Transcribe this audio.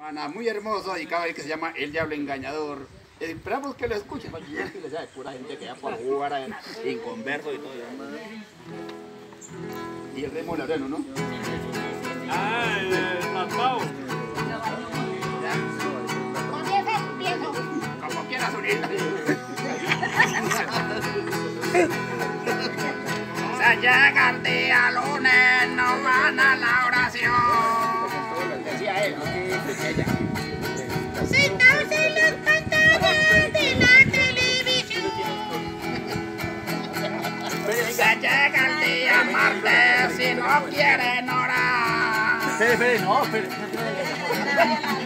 Nada, muy hermoso y cada vez que se llama El Diablo Engañador. Esperamos que lo escuchen, porque ya es que les sabe pura gente que ya por jugar en converso y todo. Y el Remo Loreno, ¿no? Ah, el Pampao. Como quieras unir. Se llega el día lunes, no van a la oración. Decía él, no ella. Sentados en las pantallas de la televisión. Se llega el día martes si no quieren orar. Espere, no, espere.